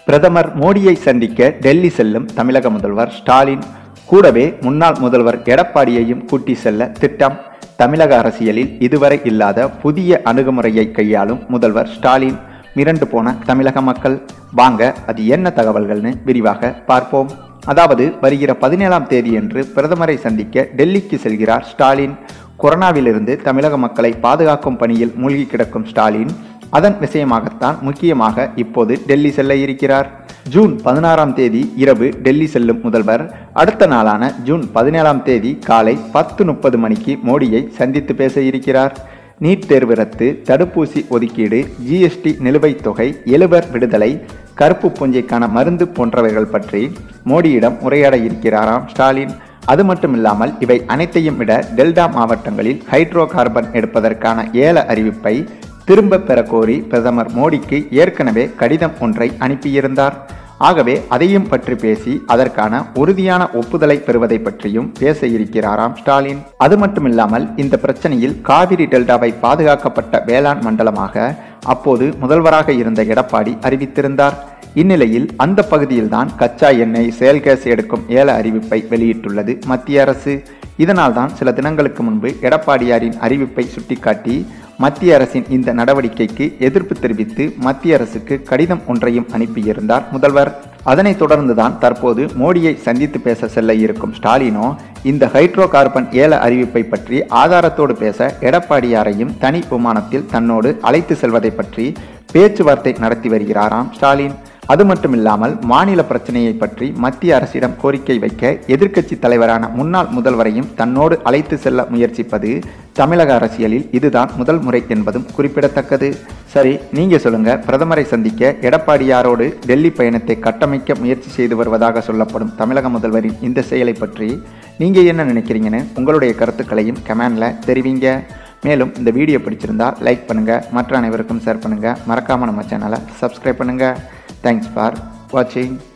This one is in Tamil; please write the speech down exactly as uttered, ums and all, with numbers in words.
பிரதமர் மோடியை சந்திக்க டெல்லி செல்லும் தமிழக முதல்வர் ஸ்டாலின். கூடவே முன்னாள் முதல்வர் எடப்பாடியையும் கூட்டி செல்ல திட்டம். தமிழக அரசியலில் இதுவரை இல்லாத புதிய அணுகுமுறையை கையாளும் முதல்வர் ஸ்டாலின். மிரண்டு போன தமிழக மக்கள். வாங்க அது என்ன தகவல்கள்னு விரிவாக பார்ப்போம். அதாவது வருகிற பதினேழாம் தேதியன்று பிரதமரை சந்திக்க டெல்லிக்கு செல்கிறார் ஸ்டாலின். கொரோனாவிலிருந்து தமிழக மக்களை பாதுகாக்கும் பணியில் மூழ்கி கிடக்கும் ஸ்டாலின் அதன் விஷயமாகத்தான் முக்கியமாக இப்போது டெல்லி செல்ல இருக்கிறார். ஜூன் பதினாறாம் தேதி இரவு டெல்லி செல்லும் முதல்வர் அடுத்த நாளான ஜூன் பதினேழாம் தேதி காலை பத்து முப்பது மணிக்கு மோடியை சந்தித்து பேச இருக்கிறார். நீட் தேர்வு ரத்து, தடுப்பூசி ஒதுக்கீடு, ஜிஎஸ்டி நிலுவைத் தொகை, எழுவர் விடுதலை, கருப்பு பூஞ்சைக்கான மருந்து போன்றவைகள் பற்றி மோடியிடம் உரையாட இருக்கிறாராம் ஸ்டாலின். அது மட்டுமில்லாமல் இவை அனைத்தையும் விட டெல்டா மாவட்டங்களில் ஹைட்ரோ கார்பன் எடுப்பதற்கான ஏல அறிவிப்பை திரும்ப பெற கோரி பிரதமர் மோடிக்கு ஏற்கனவே கடிதம் ஒன்றை அனுப்பியிருந்தார். ஆகவே அதையும் பற்றி பேசி அதற்கான உறுதியான ஒப்புதலை பெறுவதை பற்றியும் பேச இருக்கிறாராம் ஸ்டாலின். அது மட்டுமில்லாமல் இந்த பிரச்சனையில் காவிரி டெல்டாவை பாதுகாக்கப்பட்ட வேளாண் மண்டலமாக அப்போது முதல்வராக இருந்த எடப்பாடி அறிவித்திருந்தார். இந்நிலையில் அந்த பகுதியில்தான் கச்சா எண்ணெய், செயல் கேஸ் எடுக்கும் ஏல அறிவிப்பை வெளியிட்டுள்ளது மத்திய அரசு. இதனால் தான் சில தினங்களுக்கு முன்பு எடப்பாடியாரின் அறிவிப்பை சுட்டிக்காட்டி மத்திய அரசின் இந்த நடவடிக்கைக்கு எதிர்ப்பு தெரிவித்து மத்திய அரசுக்கு கடிதம் ஒன்றையும் அனுப்பியிருந்தார் முதல்வர். அதனைத் தொடர்ந்துதான் தற்போது மோடியை சந்தித்து பேச செல்ல இருக்கும் ஸ்டாலினோ இந்த ஹைட்ரோ கார்பன் ஏல அறிவிப்பை பற்றி ஆதாரத்தோடு பேச எடப்பாடியாரையும் தனி விமானத்தில் தன்னோடு அழைத்து செல்வதை பற்றி பேச்சுவார்த்தை நடத்தி வருகிறாராம் ஸ்டாலின். அது மட்டுமில்லாமல் மாநில பிரச்சனையை பற்றி மத்திய அரசிடம் கோரிக்கை வைக்க எதிர்க்கட்சி தலைவரான முன்னாள் முதல்வரையும் தன்னோடு அழைத்து செல்ல முயற்சிப்பது தமிழக அரசியலில் இதுதான் முதல் முறை என்பதும் குறிப்பிடத்தக்கது. சரி, நீங்க சொல்லுங்க, பிரதமரை சந்திக்க எடப்பாடியாரோடு டெல்லி பயணத்தை கட்டமைக்க முயற்சி செய்து வருவதாக சொல்லப்படும் தமிழக முதல்வரின் இந்த செயலை பற்றி நீங்க என்ன நினைக்கிறீங்கன்னு உங்களுடைய கருத்துக்களையும் கமெண்ட்ல தெரிவிங்க. மேலும் இந்த வீடியோ பிடிச்சிருந்தா லைக் பண்ணுங்க, மற்ற அனைவருக்கும் ஷேர் பண்ணுங்க, மறக்காம நம்ம சேனலை சப்ஸ்கிரைப் பண்ணுங்க. Thanks for watching.